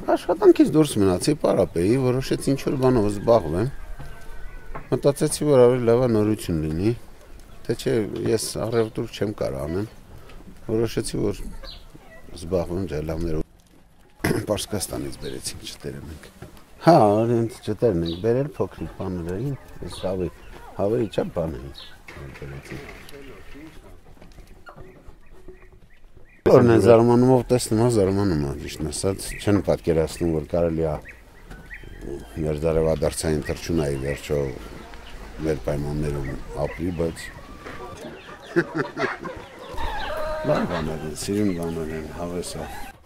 Աշխատանքից դուրս մնացի, պարապեի, որոշեցի ինչ-որ բանով զբաղվեմ։ Մտածեցի, որ ավելի լավ է նորություն լինի, թե չէ ես առևտուր չեմ կարող անեմ։ Որոշեցի, որ զբաղվեմ ջայլամներով։ Պարսկաստանից բերեցինք ջտերը մենք։ Հա, այնց ջտերն ենք բերել փոքրիկ բաներ էին, այս հավերի չափ բան էին բերեցինք։ Որն է զարմանումով տեսնում, զարմանում է, ճիշտ ասած, չեն պատկերացնում, որ կարելի է մեր դարևադարձային թռչունայի վերջո մեր պայմաններում ապրի, բայց լավ բաներ են, սիրուն բաներ են, հավես է։